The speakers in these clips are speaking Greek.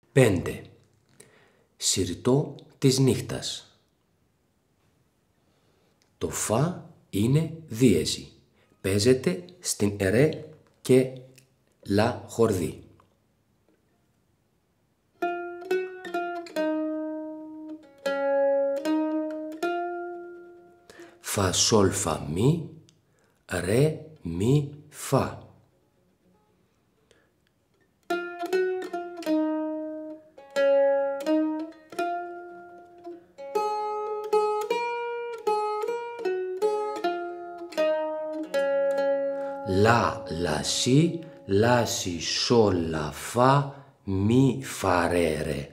5. Συρτό της νύχτας. Το φα είναι δίαιζη. Παίζεται στην ρε και λα χορδί. Φα σολ φα μη, ρε μη φα. Λα λα σι, λα σι σολ λα φα, μη φα ρε ρε.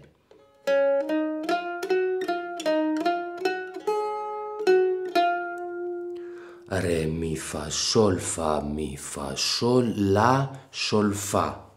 Ρε μη φα σολ φα μη φα σολ λα σολ φα.